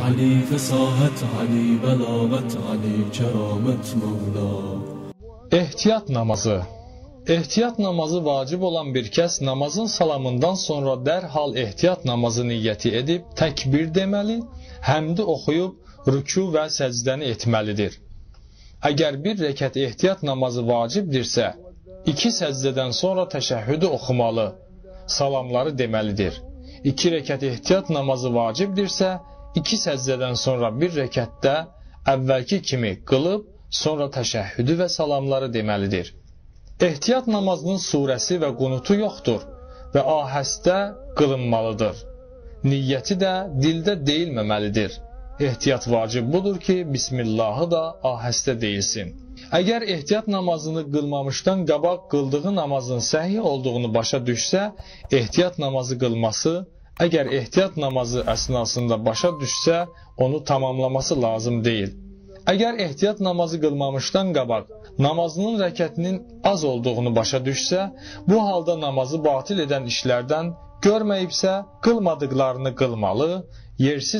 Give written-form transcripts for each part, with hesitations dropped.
Ali fesahat, Ali belagat, Ali keramet Mevla. Ehtiyat namazı. Ehtiyat namazı vacib olan bir kəs namazın salamından sonra dərhal ehtiyat namazı niyyəti edib təkbir deməli, həmdi oxuyub rükû və səcdəni etməlidir. Əgər bir rəkət ehtiyat namazı vacibdirsə, 2 səcdədən sonra təşəhhüdü oxumalı, salamları deməlidir. 2 rəkət ehtiyat namazı vacibdirsə, 2 səcdədən sonra bir rəkətdə əvvəlki kimi qılıb, sonra təşəhhüdü və salamları deməlidir. Ehtiyat namazının surəsi və qunutu yoxdur və ahəstə qılınmalıdır. Niyyəti də dildə deyilməməlidir. Ehtiyat vacib budur ki, Bismillahı da ahəstə deyilsin. Əgər ehtiyat namazını qılmamışdan qabaq qıldığı namazın səhih olduğunu başa düşsə, ehtiyat namazı qılması, əgər ehtiyat namazı əsnasında başa düşsə, onu tamamlaması lazım deyil. Əgər ehtiyat namazı qılmamışdan qabaq namazının rəkətinin az olduğunu başa düşsə, bu halda namazı batil edən işlərdən görməyibsə, qılmadıqlarını qılmalı, yersiz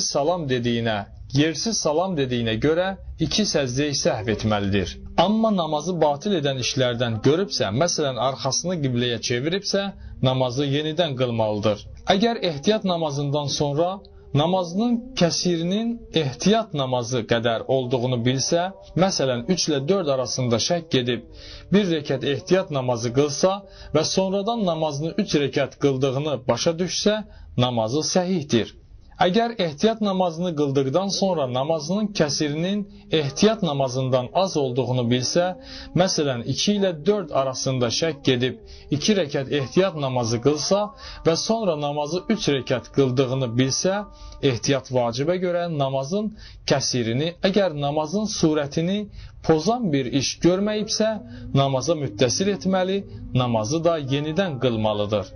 salam dediyinə görə 2 səcdə səhv etməlidir. Amma namazı batil edən işlərdən görübsə, məsələn, arxasını qibləyə çeviribsə, namazı yenidən qılmalıdır. Əgər ehtiyat namazından sonra namazının kəsirinin ehtiyat namazı qədər olduğunu bilsə, məsələn 3 ilə 4 arasında şəkk edib bir rəkət ehtiyat namazı qılsa və sonradan namazını 3 rəkət qıldığını başa düşsə, namazı səhihdir. Əgər ehtiyat namazını qıldıqdan sonra namazının kəsirinin ehtiyat namazından az olduğunu bilsə, məsələn 2 ilə 4 arasında şəkk edib 2 rəkət ehtiyat namazı qılsa və sonra namazı 3 rəkət qıldığını bilsə, ehtiyat vacibə görə namazın kəsirini, əgər namazın surətini pozan bir iş görməyibsə, namaza müttəsil etməli, namazı da yenidən qılmalıdır.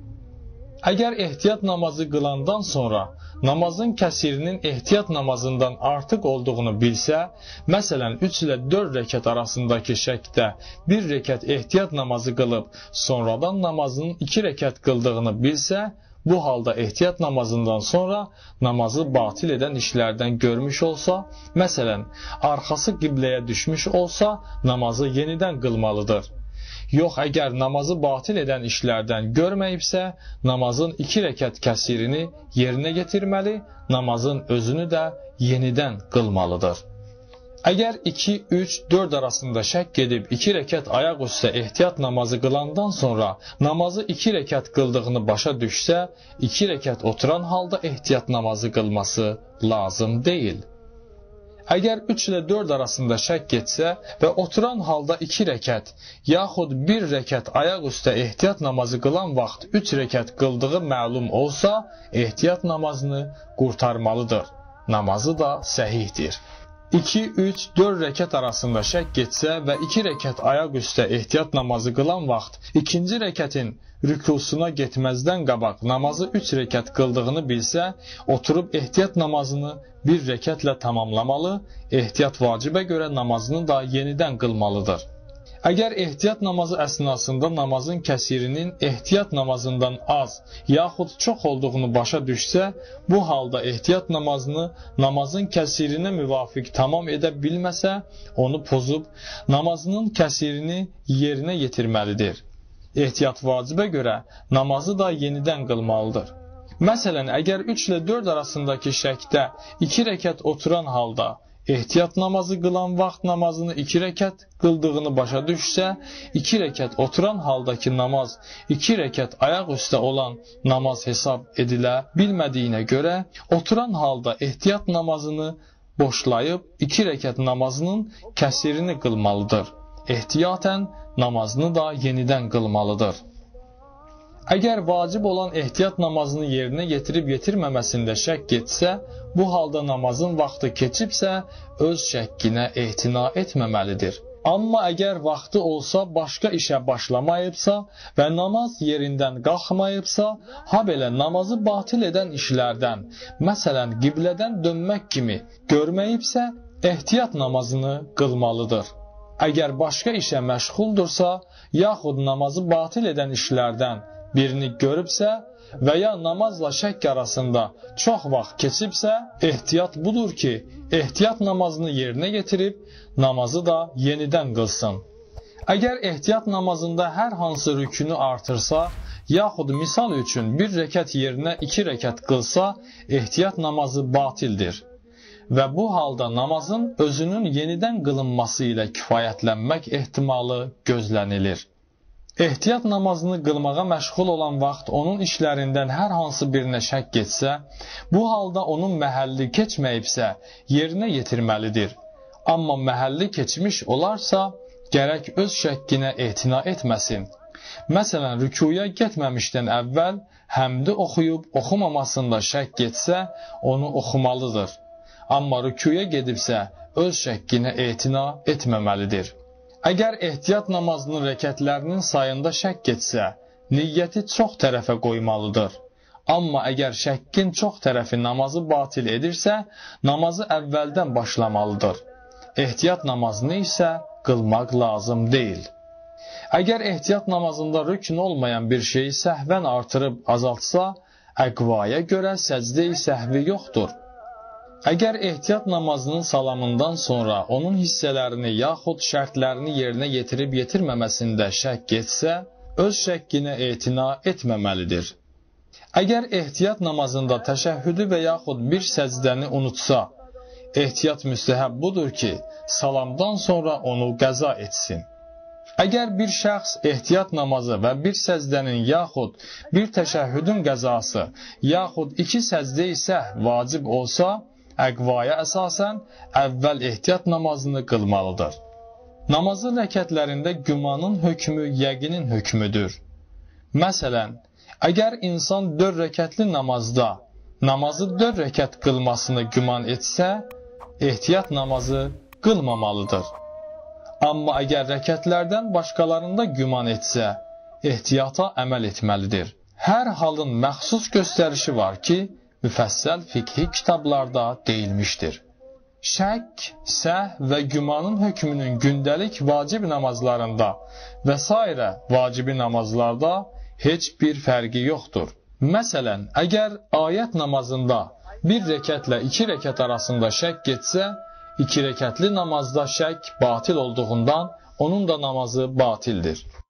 Əgər ehtiyat namazı qılandan sonra namazın kəsirinin ehtiyat namazından artıq olduğunu bilsə, məsələn 3 ilə 4 rəkət arasındakı şəkdə 1 rəkət ehtiyat namazı qılıb, sonradan namazının 2 rəkət qıldığını bilsə, bu halda ehtiyat namazından sonra namazı batil edən işlərdən görmüş olsa, məsələn, arxası qibləyə düşmüş olsa, namazı yenidən qılmalıdır. Yox, əgər namazı batil edən işlərdən görməyibsə, namazın 2 rəkət kəsirini yerinə yetirməli, namazın özünü də yenidən qılmalıdır. Əgər 2, 3, 4 arasında şəkk edib 2 rəkət ayaq üstə ehtiyat namazı qılandan sonra namazı 2 rəkət qıldığını başa düşsə, 2 rəkət oturan halda ehtiyat namazı qılması lazım deyil. Əgər 3 ilə 4 arasında şəkk etsə və oturan halda 2 rəkət, yaxud 1 rəkət ayaq üstə ehtiyat namazı qılan vaxt 3 rəkət qıldığı məlum olsa, ehtiyat namazını qurtarmalıdır. Namazı da səhihdir. 2, 3, 4 rəkət arasında şəkk etsə və 2 rəkət ayaq üstə ehtiyat namazı qılan vaxt ikinci rəkətin rükusuna getməzdən qabaq namazı 3 rəkət qıldığını bilsə, oturub ehtiyat namazını 1 rəkətlə tamamlamalı, ehtiyat vacibə görə namazını da yenidən qılmalıdır. Əgər ehtiyat namazı əsnasında namazın kəsirinin ehtiyat namazından az, yaxud çox olduğunu başa düşsə, bu halda ehtiyat namazını namazın kəsirinə müvafiq tamam edə bilməsə, onu pozub namazının kəsirini yerinə yetirməlidir. Ehtiyat vacibə görə namazı da yenidən qılmalıdır. Məsələn, əgər 3 ilə 4 arasındakı şəkdə 2 rəkət oturan halda ehtiyat namazı qılan vaxt namazını 2 rəkət qıldığını başa düşsə, 2 rəkət oturan haldakı namaz 2 rəkət ayaq üstə olan namaz hesab edilə bilmədiyinə görə, oturan halda ehtiyat namazını boşlayıb 2 rəkət namazının kəsirini qılmalıdır. Ehtiyatən namazını da yenidən qılmalıdır. Əgər vacib olan ehtiyat namazını yerinə yetirib yetirməməsində şəkk etsə, bu halda namazın vaxtı keçibsə, öz şəkkinə ehtina etməməlidir. Amma əgər vaxtı olsa, başqa işə başlamayıbsa və namaz yerindən qalxmayıbsa, habelə namazı batil edən işlərdən, məsələn, qiblədən dönmək kimi görməyibsə, ehtiyat namazını qılmalıdır. Əgər başqa işə məşğuldursa, yaxud namazı batil edən işlərdən birini görübsə və ya namazla şəkk arasında çox vaxt keçibsə, ehtiyat budur ki, ehtiyat namazını yerinə yetirib, namazı da yenidən qılsın. Əgər ehtiyat namazında hər hansı rükünü artırsa, yaxud misal üçün bir rəkət yerinə 2 rəkət qılsa, ehtiyat namazı batildir. Və bu halda namazın özünün yenidən qılınması ilə kifayətlənmək ehtimalı gözlənilir. Ehtiyat namazını qılmağa məşğul olan vaxt onun işlərindən hər hansı birinə şəkk getsə, bu halda onun məhəlli keçməyibsə, yerinə yetirməlidir. Amma məhəlli keçmiş olarsa, gərək öz şəkkinə etina etməsin. Məsələn, rükuya getməmişdən əvvəl həmdi oxuyub oxumamasında şəkk getsə, onu oxumalıdır. Amma rükuya gedibsə, öz şəkkinə etina etməməlidir. Əgər ehtiyat namazının rəkətlərinin sayında şəkk etsə, niyyəti çox tərəfə qoymalıdır. Amma əgər şəkkin çox tərəfi namazı batil edirsə, namazı əvvəldən başlamalıdır. Ehtiyat namazını isə qılmaq lazım deyil. Əgər ehtiyat namazında rükn olmayan bir şeyi səhvən artırıb azaltsa, əqvaya görə səcdə-i səhvi yoxdur. Əgər ehtiyat namazının salamından sonra onun hissələrini yaxud şərtlərini yerinə yetirib yetirməməsində şəkk getsə, öz şəkkinə etina etməməlidir. Əgər ehtiyat namazında təşəhhüdü və yaxud bir səcdəni unutsa, ehtiyat müstəhəb budur ki, salamdan sonra onu qəza etsin. Əgər bir şəxs ehtiyat namazı və bir səcdənin yaxud bir təşəhhüdün qəzası yaxud 2 səcdə isə vacib olsa, əqvaya əsasən əvvəl ehtiyat namazını qılmalıdır. Namazın rəkətlərində gümanın hökmü yəqinin hökmüdür. Məsələn, əgər insan 4 rəkətli namazda namazı 4 rəkət qılmasını güman etsə, ehtiyat namazı qılmamalıdır. Amma əgər rəkətlərdən başqalarında güman etsə, ehtiyata əməl etməlidir. Hər halın məxsus göstərişi var ki, müfəssəl fiqhi kitablarda deyilmişdir. Şəkk, səhv və gümanın hökmünün gündəlik vacib namazlarında və s. vacibi namazlarda heç bir fərqi yoxdur. Məsələn, əgər ayət namazında bir rəkətlə 2 rəkət arasında şəkk getsə, 2 rəkətli namazda şəkk batil olduğundan onun da namazı batildir.